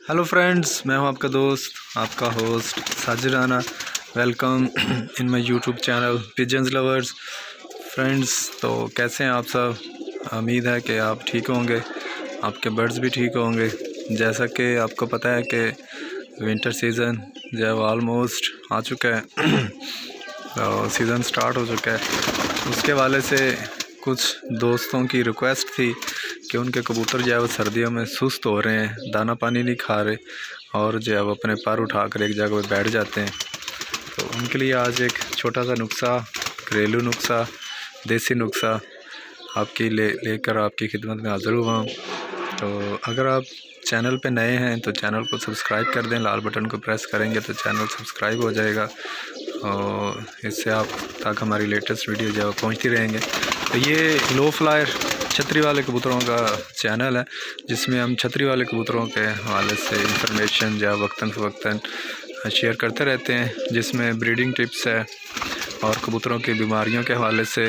Hello friends, मैं हूं आपका दोस्त, आपका host Sajid Rana. Welcome in my YouTube channel pigeons lovers. Friends, तो कैसे हैं आप सब? उम्मीद है कि आप ठीक होंगे, आपके बर्ड्स भी ठीक होंगे। जैसा कि आपको पता है कि विंटर सीज़न जो है वो ऑलमोस्ट आ चुका है तो सीज़न स्टार्ट हो चुका है। उसके वाले से कुछ दोस्तों की रिक्वेस्ट थी कि उनके कबूतर जो है वो सर्दियों में सुस्त हो रहे हैं, दाना पानी नहीं खा रहे और जो है वो अपने पर उठाकर एक जगह पर बैठ जाते हैं। तो उनके लिए आज एक छोटा सा नुस्खा, घरेलू नुस्खा, देसी नुस्खा आपकी लेकर आपकी खिदमत में हाज़िर हुआ हूँ। तो अगर आप चैनल पे नए हैं तो चैनल को सब्सक्राइब कर दें, लाल बटन को प्रेस करेंगे तो चैनल सब्सक्राइब हो जाएगा और इससे आप तक हमारी लेटेस्ट वीडियो जो है पहुँचती रहेंगे। तो ये लो फ्लायर छतरी वाले कबूतरों का चैनल है जिसमें हम छतरी वाले कबूतरों के हवाले से इंफॉर्मेशन जो वक्तन फ़वक्तन शेयर करते रहते हैं, जिसमें ब्रीडिंग टिप्स है और कबूतरों की बीमारियों के हवाले से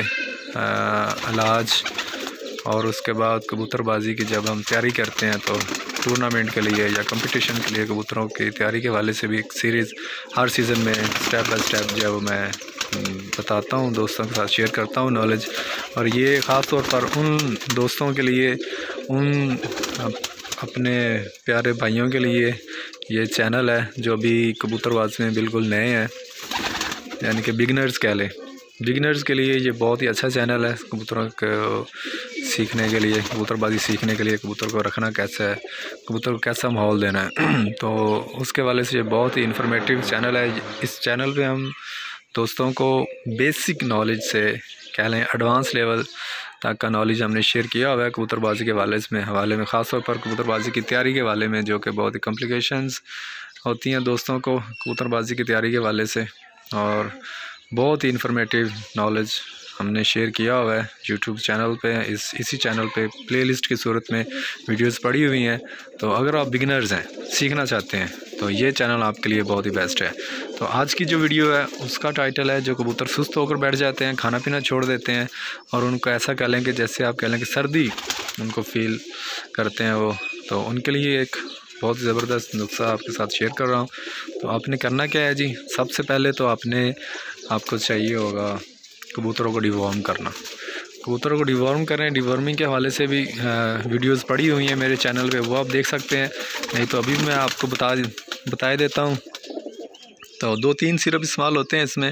इलाज, और उसके बाद कबूतरबाजी की जब हम तैयारी करते हैं तो टूर्नामेंट के लिए या कंपटीशन के लिए कबूतरों की तैयारी के हवाले से भी एक सीरीज़ हर सीज़न में स्टेप बाय स्टेप जो है वो मैं बताता हूँ, दोस्तों के साथ शेयर करता हूँ नॉलेज। और ये ख़ास तौर पर उन दोस्तों के लिए, उन अपने प्यारे भाइयों के लिए ये चैनल है जो अभी कबूतरबाजी में बिल्कुल नए हैं, यानी कि बिगनर्स कह लें। बिगनर्स के लिए ये बहुत ही अच्छा चैनल है, कबूतरों को सीखने के लिए, कबूतरबाजी सीखने के लिए, कबूतर को रखना कैसा है, कबूतर को कैसा माहौल देना है तो उसके वाले से ये बहुत ही इन्फॉर्मेटिव चैनल है। इस चैनल पे हम दोस्तों को बेसिक नॉलेज से कह लें एडवांस लेवल तक का नॉलेज हमने शेयर किया हुआ है कबूतरबाजी के हवाले में ख़ास तौर पर कबूतरबाजी की तैयारी के हवाले में, जो कि बहुत ही कॉम्प्लिकेशंस होती हैं दोस्तों को कबूतरबाजी की तैयारी के हवाले से। और बहुत ही इन्फॉर्मेटिव नॉलेज हमने शेयर किया हुआ है यूट्यूब चैनल पे। इसी चैनल पे प्लेलिस्ट की सूरत में वीडियोस पड़ी हुई हैं। तो अगर आप बिगिनर्स हैं, सीखना चाहते हैं, तो ये चैनल आपके लिए बहुत ही बेस्ट है। तो आज की जो वीडियो है उसका टाइटल है, जो कबूतर सुस्त होकर बैठ जाते हैं, खाना पीना छोड़ देते हैं और उनको ऐसा कह लें कि जैसे आप कह लें कि सर्दी उनको फील करते हैं वो, तो उनके लिए एक बहुत ज़बरदस्त नुस्खा आपके साथ शेयर कर रहा हूँ। तो आपने करना क्या है जी, सबसे पहले तो आपको चाहिए होगा कबूतरों को डिवॉर्म करना। कबूतरों को डिवॉर्म करें, डिवॉर्मिंग के हवाले से भी वीडियोस पड़ी हुई हैं मेरे चैनल पे, वो आप देख सकते हैं। नहीं तो अभी मैं आपको बता देता हूँ। तो 2-3 सिरप इस्तेमाल होते हैं इसमें।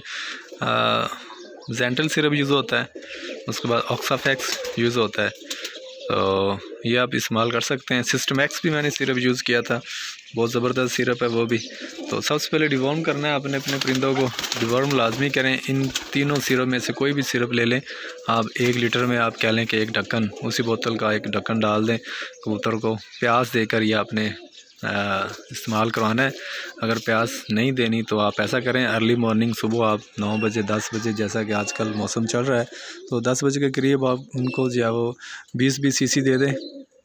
जेंटल सिरप यूज़ होता है, उसके बाद ऑक्साफेक्स यूज़ होता है, तो ये आप इस्तेमाल कर सकते हैं। सिस्टमैक्स भी मैंने सिरप यूज़ किया था, बहुत ज़बरदस्त सिरप है वो भी। तो सबसे पहले डिवॉर्म करना है अपने परिंदों को, डिवॉर्म लाजमी करें। इन तीनों सिरप में से कोई भी सिरप ले लें आप। 1 लीटर में आप कह लें कि एक ढक्कन, उसी बोतल का एक ढक्कन डाल दें, कबूतर को प्यास देकर ये आपने इस्तेमाल करवाना है। अगर प्यास नहीं देनी तो आप ऐसा करें, अर्ली मॉर्निंग सुबह आप 9 बजे 10 बजे, जैसा कि आजकल मौसम चल रहा है, तो 10 बजे के करीब आप उनको जो है वो 20-20 सीसी दे दें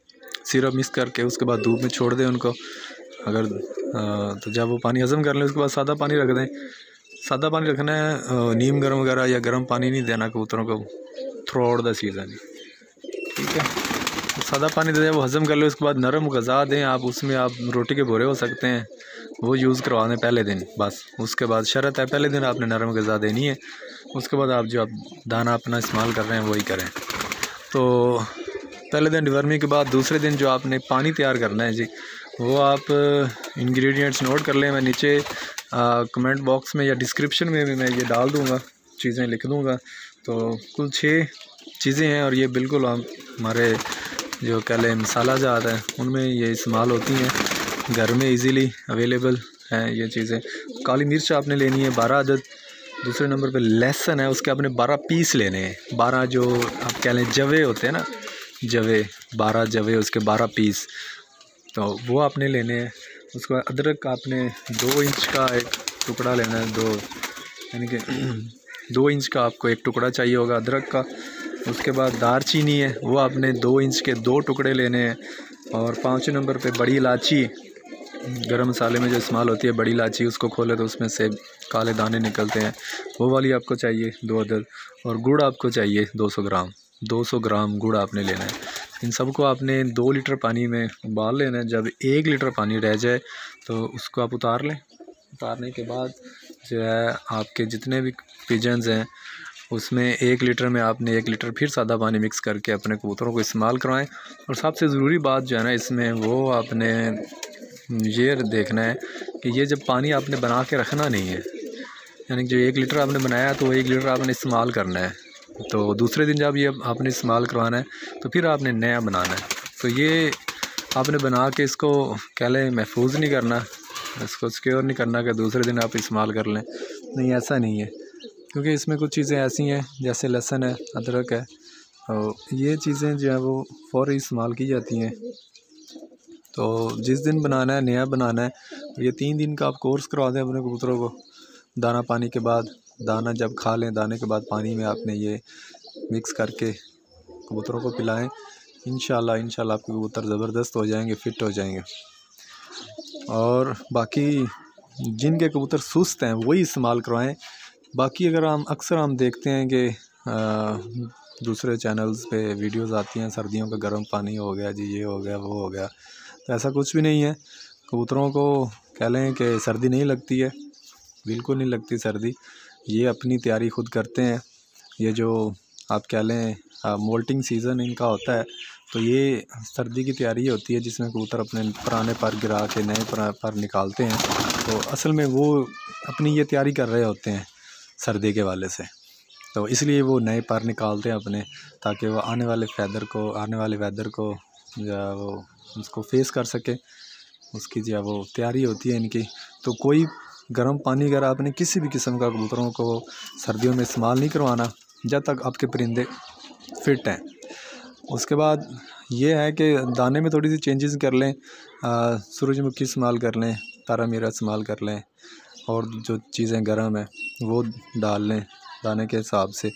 सिरप मिक्स करके। उसके बाद धूप में छोड़ दें उनको। अगर तो जब वो पानी हज़म कर लें उसके बाद सादा पानी रख दें। सादा पानी रखना है, नीम गर्म वगैरह या गर्म पानी नहीं देना कबूतरों को थ्रू आउट द सीज़न, ठीक है। तो सादा पानी दे दें, वो हज़म कर ले। उसके बाद नरम ग़िज़ा दें आप, उसमें आप रोटी के बोरे हो सकते हैं, वो यूज़ करवा दें पहले दिन बस। उसके बाद शर्त है पहले दिन आपने नरम ग़िज़ा देनी है, उसके बाद आप जो दाना अपना इस्तेमाल कर रहे हैं वही करें। तो पहले दिन डिवर्मिंग के बाद दूसरे दिन जो आपने पानी तैयार करना है जी, वो आप इंग्रेडिएंट्स नोट कर लें। मैं नीचे कमेंट बॉक्स में या डिस्क्रिप्शन में भी मैं ये डाल दूँगा, चीज़ें लिख दूँगा। तो कुल 6 चीज़ें हैं और ये बिल्कुल हमारे जो कह लें मसाला जात है उनमें ये इस्तेमाल होती हैं, घर में इजीली अवेलेबल हैं ये चीज़ें। काली मिर्च आपने लेनी है 12 अदद। दूसरे नंबर पे लहसुन है, उसके आपने 12 पीस लेने हैं। 12 जो आप कह लें जवे होते हैं ना, जवे, 12 जवे, उसके 12 पीस, तो वो आपने लेने हैं। उसके बाद अदरक आपने 2 इंच का एक टुकड़ा लेना है, 2 यानी कि 2 इंच का आपको एक टुकड़ा चाहिए होगा अदरक का। उसके बाद दारचीनी है, वो आपने 2 इंच के 2 टुकड़े लेने हैं। और 5 नंबर पे बड़ी इलायची, गरम मसाले में जो इस्तेमाल होती है बड़ी इलायची, उसको खोले तो उसमें से काले दाने निकलते हैं, वो वाली आपको चाहिए 2 अदद। और गुड़ आपको चाहिए 200 ग्राम, 200 ग्राम गुड़ आपने लेना है। इन सबको आपने 2 लीटर पानी में उबाल लेना है। जब 1 लीटर पानी रह जाए तो उसको आप उतार लें। उतारने के बाद जो है आपके जितने भी पिजन्स हैं उसमें 1 लीटर में आपने 1 लीटर फिर सादा पानी मिक्स करके अपने कबूतरों को इस्तेमाल करवाएं। और सबसे ज़रूरी बात जो है ना इसमें, वो आपने ये देखना है कि ये जब पानी आपने बना के रखना नहीं है, यानी जो 1 लीटर आपने बनाया तो 1 लीटर आपने इस्तेमाल करना है। तो दूसरे दिन जब ये आपने इस्तेमाल करवाना है तो फिर आपने नया बनाना है। तो ये आपने बना के इसको कह लें महफूज नहीं करना, इसको सिक्योर नहीं करना कि दूसरे दिन आप इस्तेमाल कर लें। नहीं, ऐसा नहीं है, क्योंकि इसमें कुछ चीज़ें ऐसी हैं जैसे लहसुन है, अदरक है, और ये चीज़ें जो है वो फ़ौरी इस्तेमाल की जाती हैं। तो जिस दिन बनाना है, नया बनाना है, ये 3 दिन का आप कोर्स करवा दें अपने कबूतरों को। दाना पानी के बाद, दाना जब खा लें, दाने के बाद पानी में आपने ये मिक्स करके कबूतरों को पिलाएं। इंशाल्लाह आपके कबूतर ज़बरदस्त हो जाएंगे, फ़िट हो जाएंगे। और बाकी जिनके कबूतर सुस्त हैं वही इस्तेमाल करवाएं। बाकी अगर अक्सर हम देखते हैं कि दूसरे चैनल्स पे वीडियोस आती हैं, सर्दियों का गर्म पानी हो गया जी, ये हो गया, वो हो गया, तो ऐसा कुछ भी नहीं है। कबूतरों को कह लें कि सर्दी नहीं लगती है, बिल्कुल नहीं लगती सर्दी। ये अपनी तैयारी खुद करते हैं। ये जो आप कह लें मोल्टिंग सीज़न इनका होता है, तो ये सर्दी की तैयारी होती है जिसमें कबूतर अपने पुराने पर गिरा के नए पर निकालते हैं। तो असल में वो अपनी ये तैयारी कर रहे होते हैं सर्दी के वाले से, तो इसलिए वो नए पर निकालते हैं अपने, ताकि वो आने वाले वेदर को जो है वो उसको फेस कर सके। उसकी जो है वो तैयारी होती है इनकी। तो कोई गर्म पानी अगर आपने किसी भी किस्म का कबूतरों को सर्दियों में इस्तेमाल नहीं करवाना जब तक आपके परिंदे फिट हैं। उसके बाद ये है कि दाने में थोड़ी सी चेंजेस कर लें, सूरजमुखी इस्तेमाल कर लें, तारा मीरा इस्तेमाल कर लें, और जो चीज़ें गर्म हैं वो डाल लें दाने के हिसाब से।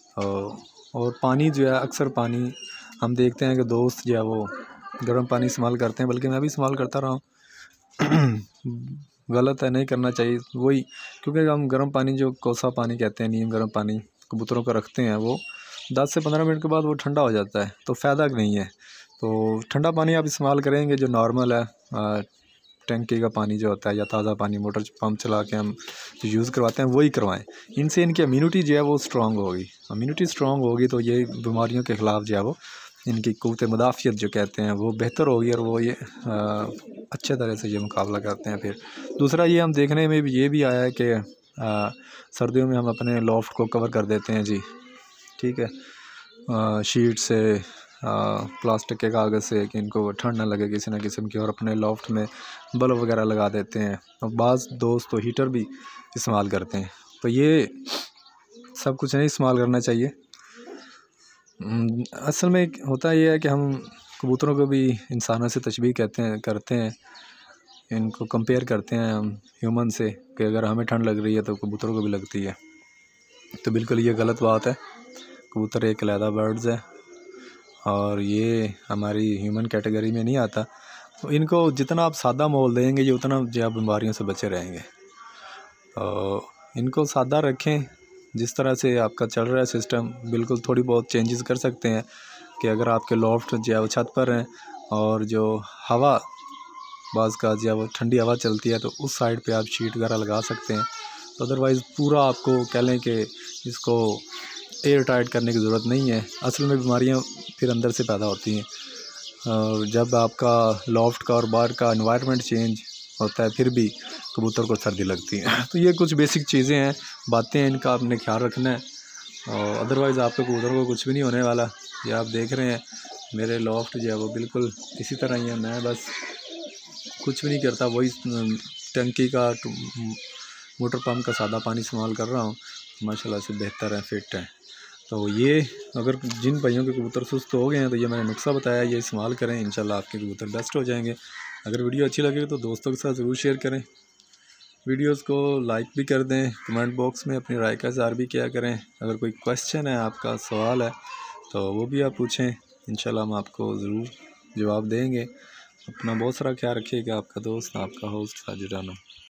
और पानी जो है, अक्सर पानी हम देखते हैं कि दोस्त जो है वो गर्म पानी इस्तेमाल करते हैं, बल्कि मैं भी इस्तेमाल करता रहा हूँ। गलत है, नहीं करना चाहिए वही, क्योंकि हम गर्म पानी, जो कोसा पानी कहते हैं, नीम गर्म पानी कबूतरों को रखते हैं, वो 10 से 15 मिनट के बाद वो ठंडा हो जाता है, तो फ़ायदा नहीं है। तो ठंडा पानी आप इस्तेमाल करेंगे जो नॉर्मल है, टंकी का पानी जो होता है, या ताज़ा पानी मोटर पंप चला के हम जो यूज़ करवाते हैं वही करवाएं। इनसे इनकी इम्यूनिटी जो है वो स्ट्रॉन्ग होगी। इम्यूनिटी स्ट्रॉन्ग होगी तो ये बीमारियों के ख़िलाफ़ जो है वो इनकी क़ुव्वत मुदाफ़ियत जो कहते हैं वो बेहतर होगी, और वो ये अच्छे तरह से ये मुकाबला करते हैं। फिर दूसरा ये हम देखने में भी ये भी आया है कि सर्दियों में हम अपने लॉफ्ट को कवर कर देते हैं जी, ठीक है, शीट से, प्लास्टिक के कागज़ से, कि इनको ठंड ना लगे किसी न किस्म की, और अपने लॉफ्ट में बल्ब वगैरह लगा देते हैं। और बाज़ दोस्त तो हीटर भी इस्तेमाल करते हैं। तो ये सब कुछ नहीं इस्तेमाल करना चाहिए। असल में होता ये है कि हम कबूतरों को भी इंसानों से तशबीह करते हैं, इनको कंपेयर करते हैं हम ह्यूमन से, कि अगर हमें ठंड लग रही है तो कबूतरों को भी लगती है। तो बिल्कुल ये गलत बात है। कबूतर एक अलहदा बर्ड्स है और ये हमारी ह्यूमन कैटेगरी में नहीं आता। तो इनको जितना आप सादा माहौल देंगे ये उतना जो बीमारियों से बचे रहेंगे। तो इनको सादा रखें, जिस तरह से आपका चल रहा है सिस्टम, बिल्कुल थोड़ी बहुत चेंजेस कर सकते हैं कि अगर आपके लॉफ्ट जो है वो छत पर हैं और जो हवा बाज़ का जो है वो ठंडी हवा चलती है, तो उस साइड पे आप शीट वगैरह लगा सकते हैं। तो अदरवाइज़ पूरा आपको कह लें कि इसको एयर टाइट करने की ज़रूरत नहीं है। असल में बीमारियां फिर अंदर से पैदा होती हैं, और जब आपका लॉफ्ट का और बाहर का एनवायरनमेंट चेंज होता है फिर भी कबूतर को सर्दी लगती है। तो ये कुछ बेसिक चीज़ें हैं, बातें हैं, इनका आपने ख्याल रखना है, और अदरवाइज़ आपके कबूतर को कुछ भी नहीं होने वाला। ये आप देख रहे हैं मेरे लॉफ्ट जो है वो बिल्कुल इसी तरह ही है। मैं बस कुछ भी नहीं करता, वही टंकी का मोटर पंप का सादा पानी इस्तेमाल कर रहा हूँ। माशाल्लाह से बेहतर है, फिट है। तो ये अगर जिन भाइयों के कबूतर सुस्त हो गए हैं तो ये मैंने नुस्खा बताया, ये इस्तेमाल करें, इंशाल्लाह आपके कबूतर बेस्ट हो जाएंगे। अगर वीडियो अच्छी लगे तो दोस्तों के साथ ज़रूर शेयर करें, वीडियोस को लाइक भी कर दें, कमेंट बॉक्स में अपनी राय का इज़हार भी किया करें। अगर कोई क्वेश्चन है, आपका सवाल है, तो वो भी आप पूछें, इंशाल्लाह हम आपको ज़रूर जवाब देंगे। अपना बहुत सारा ख्याल रखिएगा। आपका दोस्त, आपका होस्ट साजिद राना।